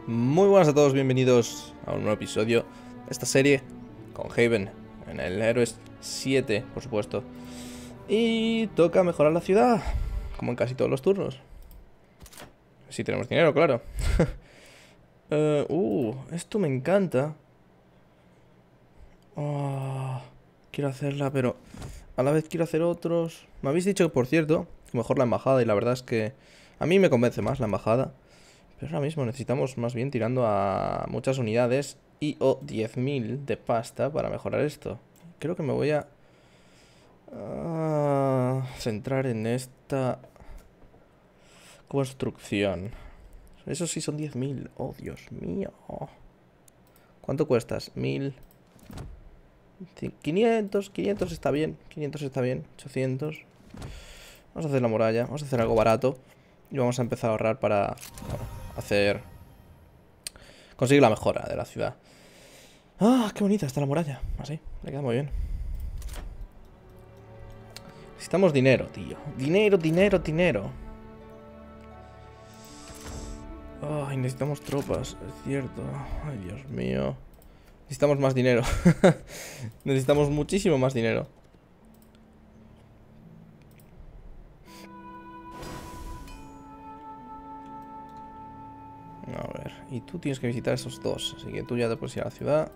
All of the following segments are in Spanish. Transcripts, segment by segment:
Muy buenas a todos, bienvenidos a un nuevo episodio de esta serie con Haven en el Heroes 7, por supuesto. Y toca mejorar la ciudad, como en casi todos los turnos. Si tenemos dinero, claro. Esto me encanta. Quiero hacerla, pero a la vez quiero hacer otros. Me habéis dicho, por cierto, que mejor la embajada, y la verdad es que a mí me convence más la embajada. Pero ahora mismo necesitamos más bien tirando a muchas unidades y o 10.000 de pasta para mejorar esto. Creo que me voy a centrar en esta construcción. Eso sí son 10.000. Oh, Dios mío. ¿Cuánto cuestas? 1.000. 500 está bien. 500 está bien. 800. Vamos a hacer la muralla. Vamos a hacer algo barato. Y vamos a empezar a ahorrar para conseguir la mejora de la ciudad. Qué bonita está la muralla. Así, le queda muy bien. Necesitamos dinero, tío. Dinero. Ay, necesitamos tropas, es cierto. Ay, Dios mío. Necesitamos más dinero. Necesitamos muchísimo más dinero. A ver, y tú tienes que visitar esos dos. Así que tú ya te puedes ir a la ciudad.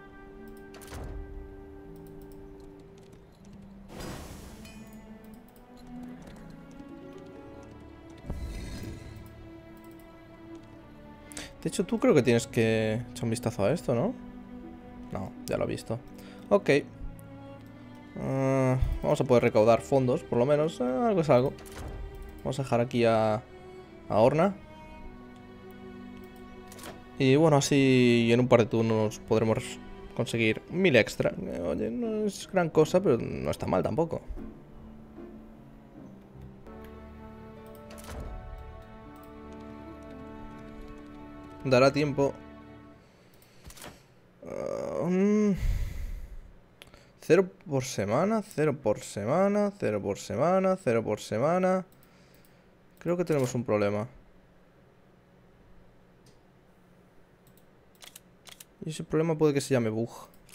De hecho, tú creo que tienes que echar un vistazo a esto, ¿no? No, ya lo he visto. Ok. Vamos a poder recaudar fondos, por lo menos. Algo es algo. Vamos a dejar aquí a Orna. Y bueno, así en un par de turnos podremos conseguir 1.000 extra. Oye, no es gran cosa, pero no está mal tampoco. Dará tiempo. 0 por semana, 0 por semana, 0 por semana, 0 por semana. Creo que tenemos un problema. Y ese problema puede que se llame bug.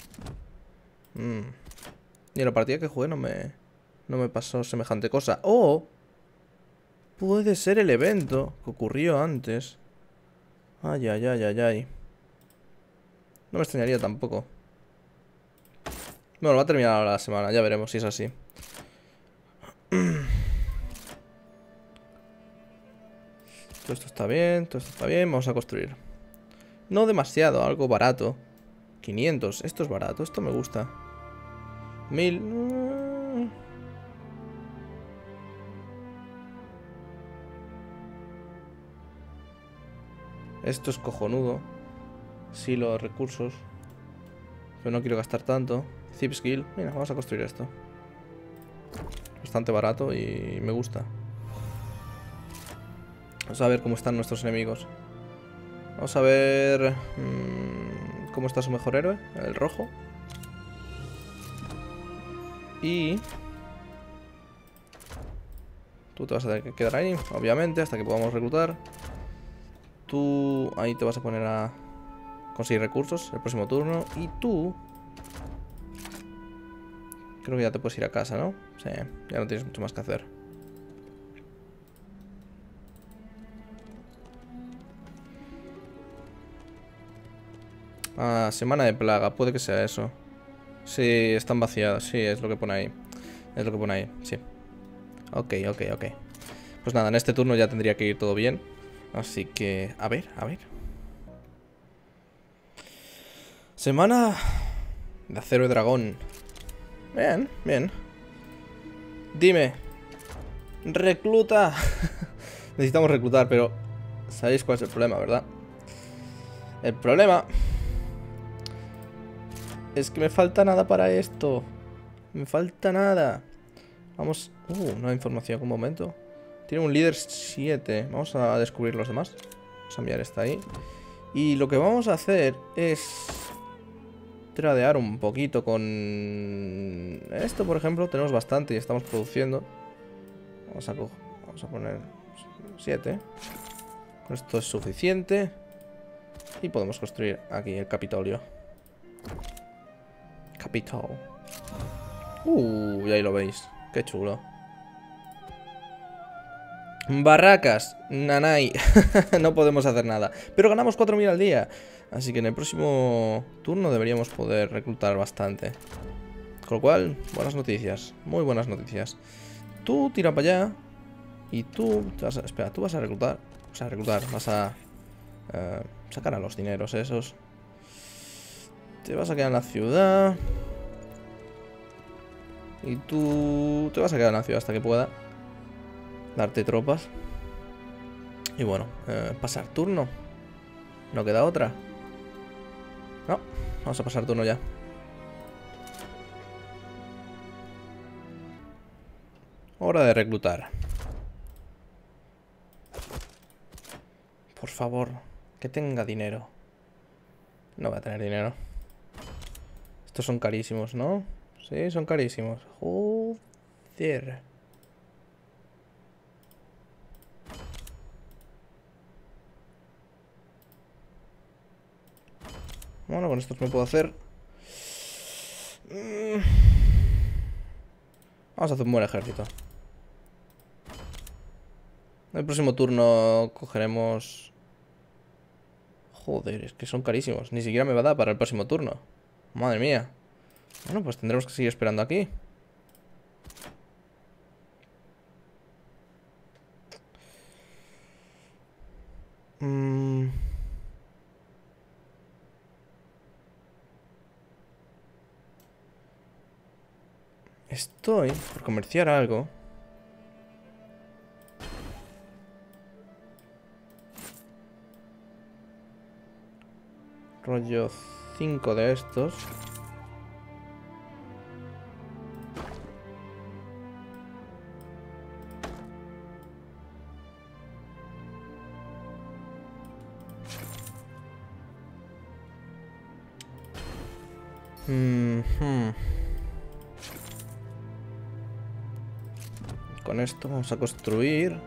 Y en la partida que jugué no me pasó semejante cosa. O puede ser el evento que ocurrió antes. Ay. No me extrañaría tampoco. Bueno, va a terminar ahora la semana, ya veremos si es así. Todo esto está bien, vamos a construir. No demasiado, algo barato. 500, esto es barato, esto me gusta. 1.000. Esto es cojonudo. Silo de recursos. Pero no quiero gastar tanto. Zip skill. Mira, vamos a construir esto. Bastante barato y me gusta. Vamos a ver cómo están nuestros enemigos. Vamos a ver cómo está su mejor héroe, el rojo. Y tú te vas a tener que quedar ahí, obviamente, hasta que podamos reclutar. Tú ahí te vas a poner a conseguir recursos el próximo turno. Y tú creo que ya te puedes ir a casa, ¿no? Sí, ya no tienes mucho más que hacer. Semana de plaga, puede que sea eso. Sí, están vaciadas, sí, es lo que pone ahí. Es lo que pone ahí, sí. Ok. Pues nada, en este turno ya tendría que ir todo bien. Así que, a ver. Semana de acero y dragón. Bien. Dime. Recluta. Necesitamos reclutar, pero sabéis cuál es el problema, ¿verdad? El problema es que me falta nada para esto. Me falta nada. Vamos... no hay información, un momento. Tiene un líder 7. Vamos a descubrir los demás. Vamos a enviar esta ahí. Y lo que vamos a hacer es tradear un poquito con esto, por ejemplo. Tenemos bastante y estamos produciendo. Vamos a poner 7. Esto es suficiente. Y podemos construir aquí el Capitolio. Capitol. Y ahí lo veis. Qué chulo. Barracas. Nanay. No podemos hacer nada. Pero ganamos 4000 al día. Así que en el próximo turno deberíamos poder reclutar bastante. Con lo cual, buenas noticias. Muy buenas noticias. Tú tira para allá. Y tú... espera, tú vas a reclutar. Vas a sacar a los dineros esos. Te vas a quedar en la ciudad. Y tú te vas a quedar en la ciudad hasta que pueda darte tropas. Y bueno, pasar turno. No queda otra. No, vamos a pasar turno ya. Hora de reclutar. Por favor, que tenga dinero. No voy a tener dinero. Estos son carísimos, ¿no? Sí, son carísimos. Joder. Bueno, con estos me puedo hacer. Vamos a hacer un buen ejército. En el próximo turno cogeremos... Joder, es que son carísimos. Ni siquiera me va a dar para el próximo turno. Madre mía. Bueno, pues tendremos que seguir esperando aquí. Estoy por comerciar algo. Rollo 5 de estos. Con esto vamos a construir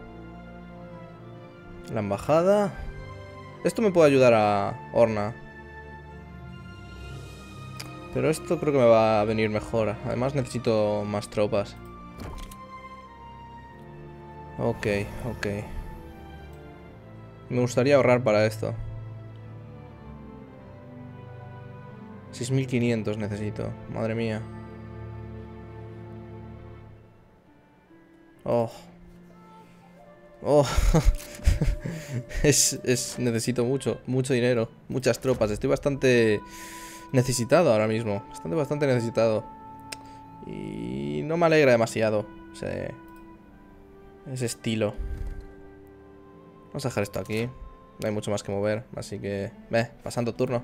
la embajada. Esto me puede ayudar a Orna. Pero esto creo que me va a venir mejor. Además necesito más tropas. Ok. Me gustaría ahorrar para esto. 6500 necesito. Madre mía. Oh. Necesito mucho dinero. Muchas tropas. Estoy bastante necesitado ahora mismo. Bastante necesitado. Y no me alegra demasiado ese estilo. Vamos a dejar esto aquí. No hay mucho más que mover. Así que... pasando turno.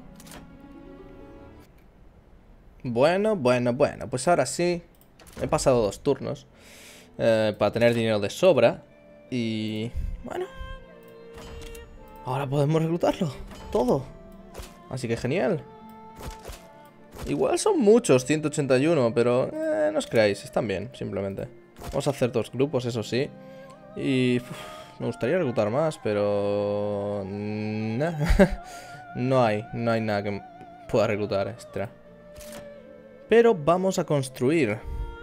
Bueno. Pues ahora sí. He pasado 2 turnos. Para tener dinero de sobra. Y... bueno. Ahora podemos reclutarlo. Todo. Así que genial. Igual son muchos, 181, pero no os creáis, están bien, simplemente. Vamos a hacer 2 grupos, eso sí. Y me gustaría reclutar más, pero... no hay nada que pueda reclutar extra. Pero vamos a construir.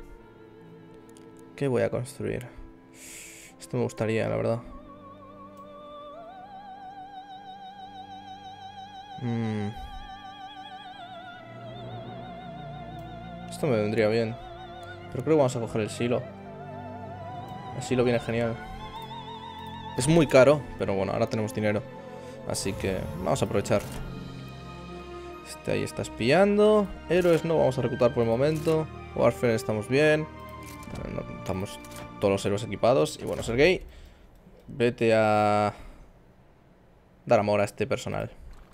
¿Qué voy a construir? Esto me gustaría, la verdad. Esto me vendría bien. Pero creo que vamos a coger el silo. El silo viene genial. Es muy caro, pero bueno, ahora tenemos dinero. Así que vamos a aprovechar. Este ahí está espiando. Héroes no vamos a reclutar por el momento. Warfare estamos bien. Estamos todos los héroes equipados. Y bueno, Sergei, vete a dar amor a este personal.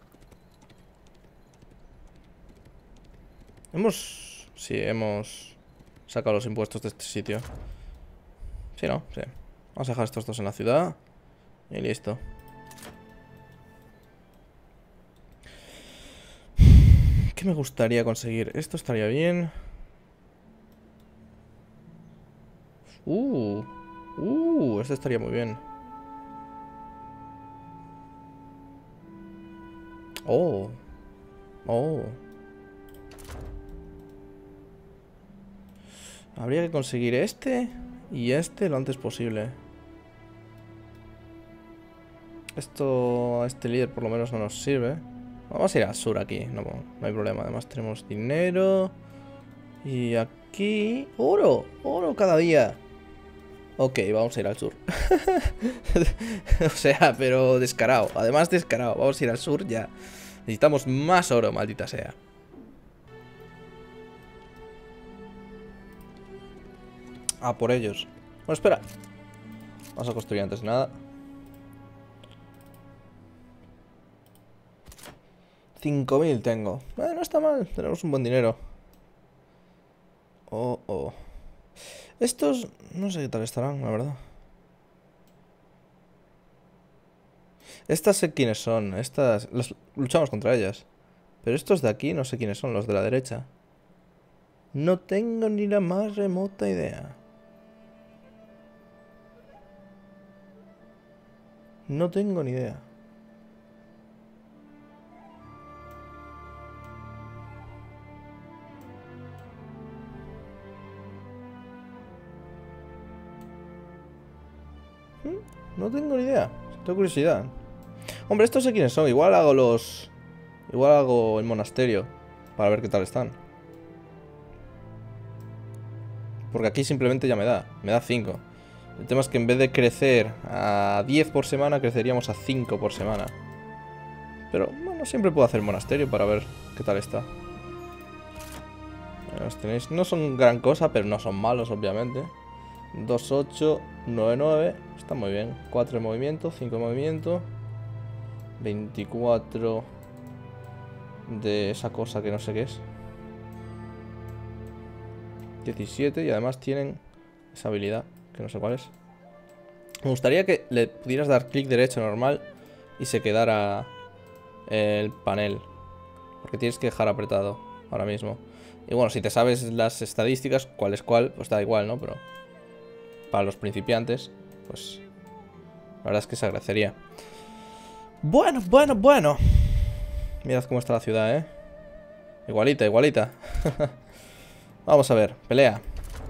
Sí, hemos sacado los impuestos de este sitio. Sí, ¿no? Sí. Vamos a dejar estos 2 en la ciudad. Y listo. ¿Qué me gustaría conseguir? Esto estaría bien. Esto estaría muy bien. Oh. Oh. Habría que conseguir este y este lo antes posible. Esto, este líder por lo menos no nos sirve. Vamos a ir al sur aquí, no hay problema. Además tenemos dinero. Y aquí... ¡Oro! ¡Oro cada día! Ok, vamos a ir al sur. O sea, pero descarado. Además descarado. Vamos a ir al sur ya. Necesitamos más oro, maldita sea. Ah, por ellos. Bueno, espera. Vamos a construir antes de nada. 5000 tengo. No está mal. Tenemos un buen dinero. Oh, oh. Estos... no sé qué tal estarán, la verdad. Estas sé quiénes son. Estas... luchamos contra ellas. Pero estos de aquí no sé quiénes son, los de la derecha. No tengo ni la más remota idea. No tengo ni idea. No tengo ni idea. Tengo curiosidad. Hombre, estos sé quiénes son. Igual hago los... igual hago el monasterio. Para ver qué tal están. Porque aquí simplemente ya me da. Me da 5. El tema es que en vez de crecer a 10 por semana, creceríamos a 5 por semana. Pero, bueno, siempre puedo hacer monasterio para ver qué tal está. Los tenéis. No son gran cosa, pero no son malos, obviamente. 2, 8, 9, 9. Está muy bien. 4 de movimiento, 5 de movimiento. 24 de esa cosa que no sé qué es. 17 y además tienen esa habilidad, que no sé cuál es. Me gustaría que le pudieras dar clic derecho normal y se quedara el panel. Porque tienes que dejar apretado ahora mismo. Y bueno, si te sabes las estadísticas, cuál es cuál, pues da igual, ¿no? Pero para los principiantes, pues la verdad es que se agradecería. Bueno, bueno, bueno. Mirad cómo está la ciudad, ¿eh? Igualita, igualita. Vamos a ver, pelea.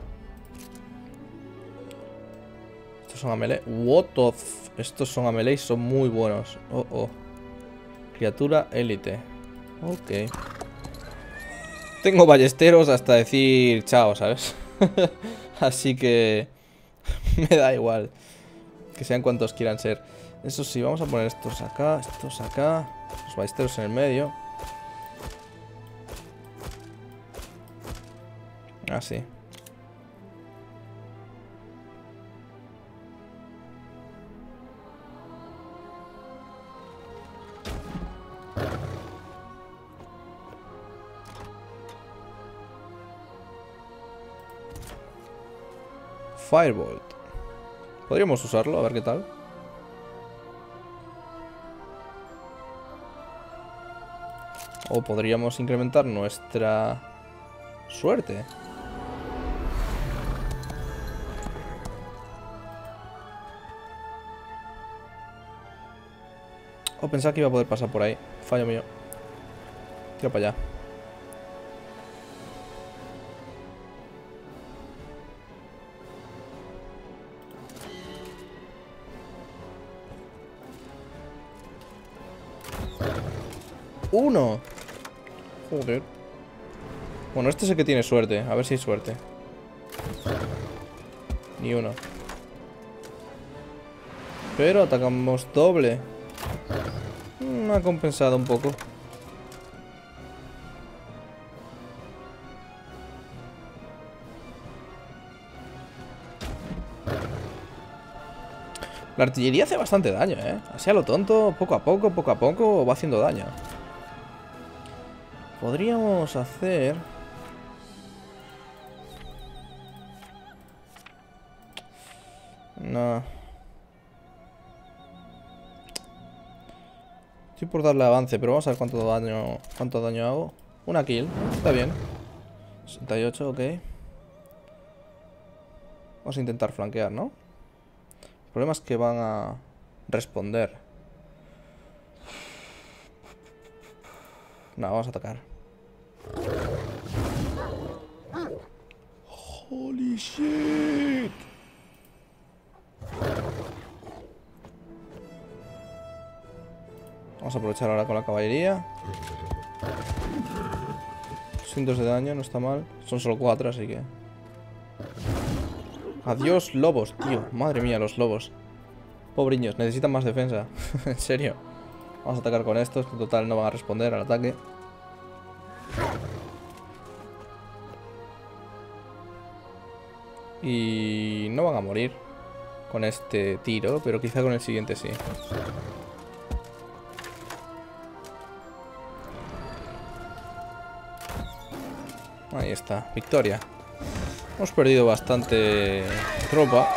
Estos son a melee. What the f... Estos son a melee y son muy buenos. Oh, oh. Criatura élite. Ok. Tengo ballesteros hasta decir chao, ¿sabes? Así que... me da igual. Que sean cuantos quieran ser. Eso sí, vamos a poner estos acá, estos acá. Los ballesteros en el medio. Así. Firebolt. Podríamos usarlo, a ver qué tal. O podríamos incrementar nuestra suerte. O pensaba que iba a poder pasar por ahí. Fallo mío. Tira para allá. ¡Uno! Joder. Bueno, este es el que tiene suerte. A ver si hay suerte. Ni uno. Pero atacamos doble. Me ha compensado un poco. La artillería hace bastante daño, ¿eh? Así a lo tonto, poco a poco, va haciendo daño. Podríamos hacer... No. Estoy por darle avance, pero vamos a ver cuánto daño hago. Una kill, está bien. 68, ok. Vamos a intentar flanquear, ¿no? El problema es que van a responder. No, vamos a atacar. Holy shit. Vamos a aprovechar ahora con la caballería. 200 de daño, no está mal. Son solo 4, así que... Adiós, lobos, tío. Madre mía, los lobos. Pobriños, necesitan más defensa. En serio. Vamos a atacar con estos, que en total no van a responder al ataque. Y no van a morir con este tiro, pero quizá con el siguiente sí. Ahí está, victoria. Hemos perdido bastante tropa.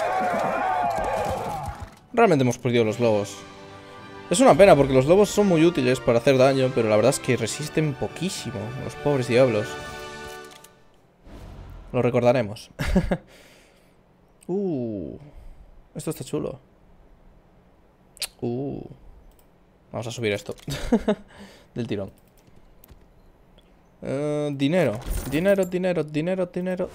Realmente hemos perdido los lobos. Es una pena porque los lobos son muy útiles para hacer daño, pero la verdad es que resisten poquísimo, los pobres diablos. Lo recordaremos. Esto está chulo. Vamos a subir esto. Del tirón. Dinero. Dinero, dinero, dinero, dinero.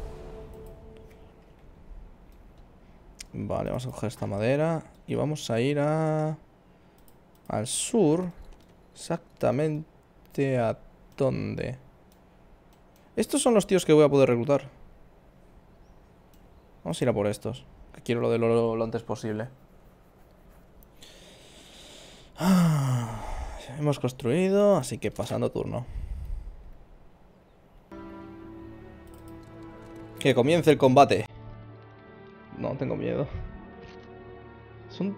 Vale, vamos a coger esta madera. Y vamos a ir al sur. Exactamente a dónde. Estos son los tíos que voy a poder reclutar. Vamos a ir a por estos. Que quiero lo del oro lo antes posible. Hemos construido, así que pasando turno. Que comience el combate. No, tengo miedo. Son...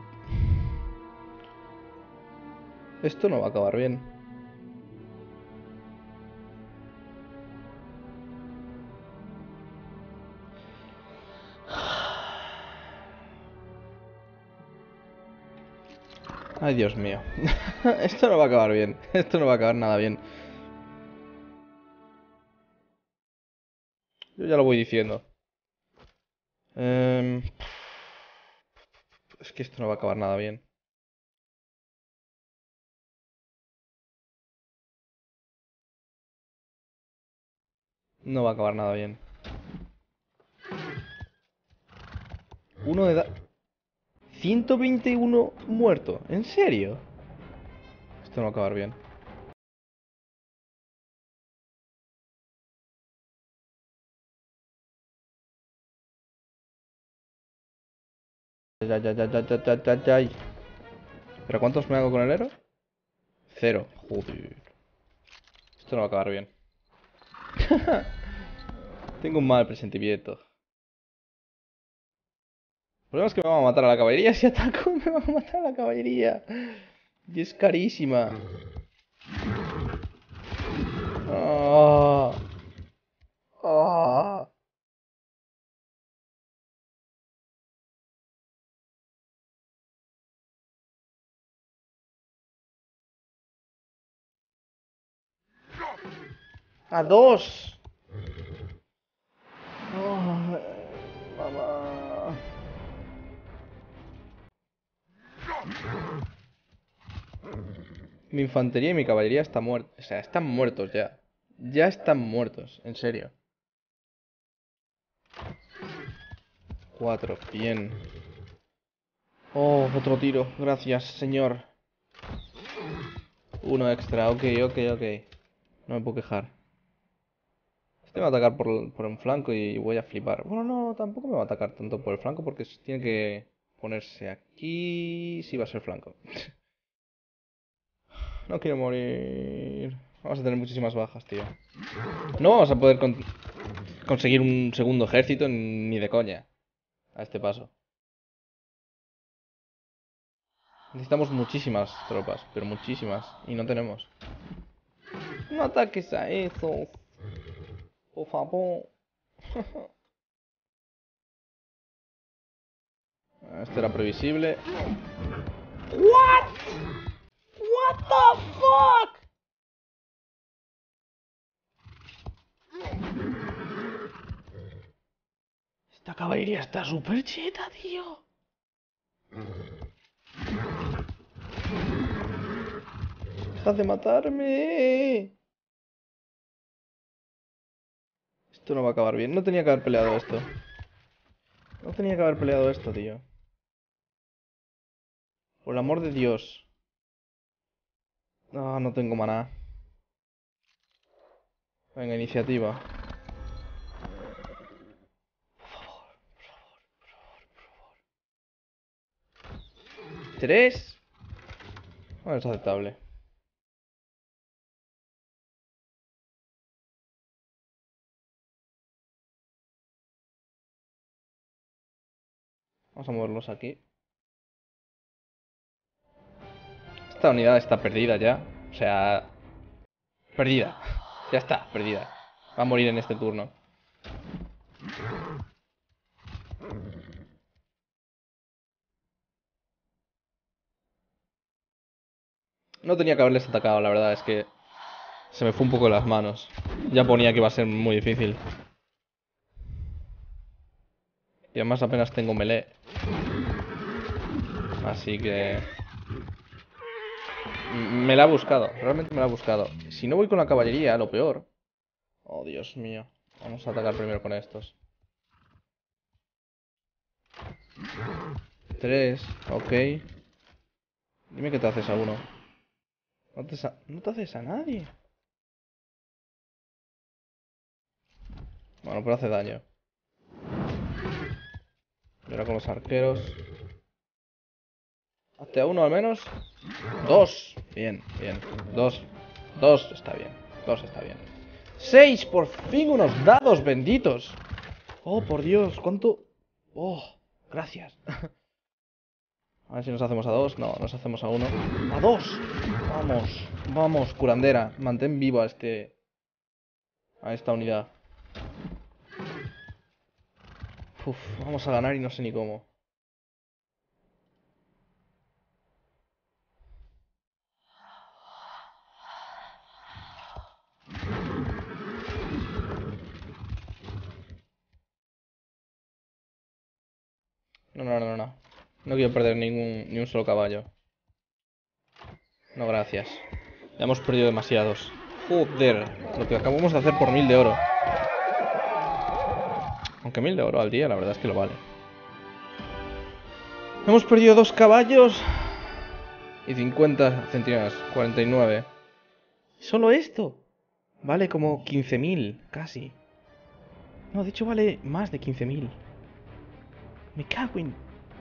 Esto no va a acabar bien. Ay, Dios mío. Esto no va a acabar bien. Esto no va a acabar nada bien. Yo ya lo voy diciendo. Es que esto no va a acabar nada bien. No va a acabar nada bien. Uno de 121 muerto. ¿En serio? Esto no va a acabar bien. Ya, ya, ya, ya, ya, ya, ya, ya. ¿Pero cuántos me hago con el héroe? 0. Joder. Esto no va a acabar bien. Tengo un mal presentimiento. El problema es que me van a matar a la caballería. Si ataco, me van a matar a la caballería. Y es carísima. Ah. Ah. A 2. Oh, mamá. Mi infantería y mi caballería están muertos. O sea, están muertos ya. Ya están muertos, en serio. 4, bien. Oh, otro tiro. Gracias, señor. Uno extra, ok, ok, ok. No me puedo quejar. Este me va a atacar por un flanco y voy a flipar. Bueno, no, tampoco me va a atacar tanto por el flanco porque tiene que ponerse aquí. Sí, va a ser flanco. No quiero morir. Vamos a tener muchísimas bajas, tío. No vamos a poder conseguir un segundo ejército ni de coña. A este paso. Necesitamos muchísimas tropas, pero muchísimas. Y no tenemos. No ataques a esos. Por favor. Esto era previsible. What? What the fuck? Esta caballería está súper cheta, tío. ¡Dejad de matarme! Esto no va a acabar bien. No tenía que haber peleado esto. No tenía que haber peleado esto, tío. Por el amor de Dios. Ah, no tengo maná. Venga, iniciativa. 3. Bueno, es aceptable. Vamos a moverlos aquí. Esta unidad está perdida ya. O sea... Perdida. Ya está, perdida. Va a morir en este turno. No tenía que haberles atacado, la verdad. Es que... se me fue un poco de las manos. Ya ponía que iba a ser muy difícil. Y además apenas tengo melee. Así que... me la ha buscado. Realmente me la ha buscado. Si no voy con la caballería, lo peor... Oh, Dios mío. Vamos a atacar primero con estos. 3, ok. Dime que te haces a uno. No te haces a nadie. Bueno, pero hace daño. Y ahora con los arqueros. Hazte a uno al menos. 2. Bien, bien. 2. 2 está bien. 2 está bien. 6. Por fin unos dados benditos. Oh, por Dios. ¿Cuánto? Oh, gracias. A ver si nos hacemos a 2. No, nos hacemos a 1. ¡A 2! Vamos. Vamos, curandera. Mantén vivo a esta unidad. Uf, vamos a ganar y no sé ni cómo. No, no, no, no. No quiero perder ni un solo caballo. No, gracias. Ya hemos perdido demasiados. Joder, lo que acabamos de hacer por 1000 de oro. Aunque 1000 de oro al día, la verdad es que lo vale. Hemos perdido 2 caballos y 50 centinelas, 49. ¿Solo esto? Vale como 15.000, casi. No, de hecho vale más de 15.000. Me cago en...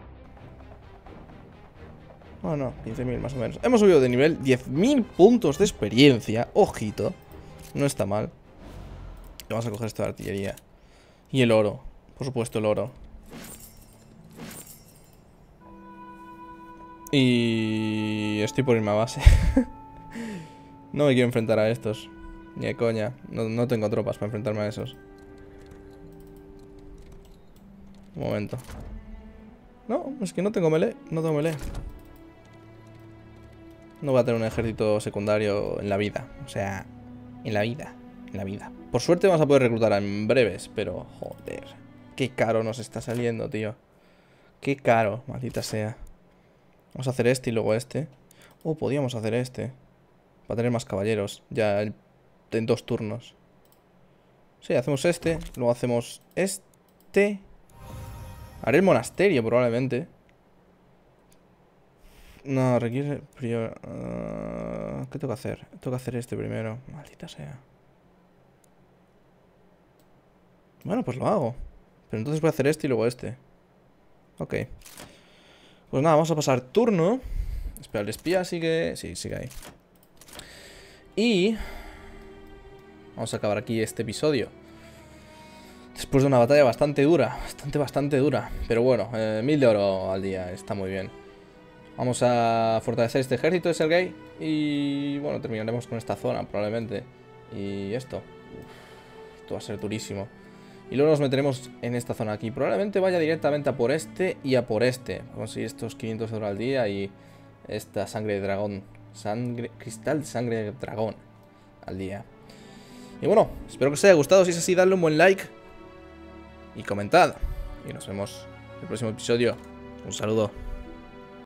Oh, no, 15.000 más o menos. Hemos subido de nivel, 10.000 puntos de experiencia. Ojito. No está mal. Vamos a coger esta artillería. Y el oro. Por supuesto el oro. Y... estoy por irme a base. No me quiero enfrentar a estos. Ni de coña. No tengo tropas para enfrentarme a esos. Un momento. No, es que no tengo melee. No tengo melee. No voy a tener un ejército secundario en la vida. O sea, en la vida. En la vida. Por suerte vamos a poder reclutar en breves. Pero, joder. Qué caro nos está saliendo, tío. Qué caro, maldita sea. Vamos a hacer este y luego este. Oh, podíamos hacer este. Para tener más caballeros. Ya en 2 turnos. Sí, hacemos este. Luego hacemos este. Haré el monasterio probablemente. No, requiere... ¿qué tengo que hacer? Tengo que hacer este primero. Maldita sea. Bueno, pues lo hago. Pero entonces voy a hacer este y luego este. Ok. Pues nada, vamos a pasar turno. Espera, el espía sigue... Sí, sigue ahí. Y... vamos a acabar aquí este episodio. Después de una batalla bastante dura. Bastante dura. Pero bueno, 1000 de oro al día. Está muy bien. Vamos a fortalecer este ejército de Sergei. Y bueno, terminaremos con esta zona probablemente. Y esto. Uf, esto va a ser durísimo. Y luego nos meteremos en esta zona aquí. Probablemente vaya directamente a por este y a por este. Vamos a conseguir estos 500 de oro al día y esta sangre de dragón. Cristal de sangre de dragón al día. Y bueno, espero que os haya gustado. Si es así, dadle un buen like y comentad. Y nos vemos en el próximo episodio. Un saludo.